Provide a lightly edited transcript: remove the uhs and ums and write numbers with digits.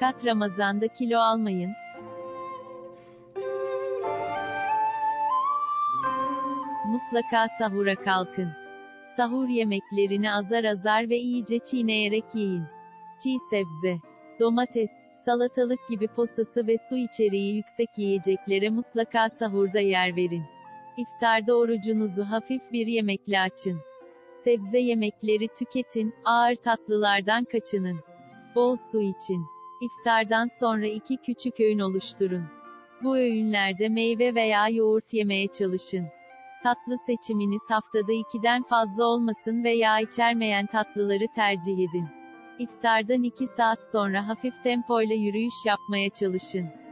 Fakat Ramazan'da kilo almayın. Mutlaka sahura kalkın. Sahur yemeklerini azar azar ve iyice çiğneyerek yiyin. Çiğ sebze, domates, salatalık gibi posası ve su içeriği yüksek yiyeceklere mutlaka sahurda yer verin. İftarda orucunuzu hafif bir yemekle açın. Sebze yemekleri tüketin, ağır tatlılardan kaçının. Bol su için. İftardan sonra 2 küçük öğün oluşturun. Bu öğünlerde meyve veya yoğurt yemeye çalışın. Tatlı seçiminiz haftada 2'den fazla olmasın ve yağ içermeyen tatlıları tercih edin. İftardan 2 saat sonra hafif tempoyla yürüyüş yapmaya çalışın.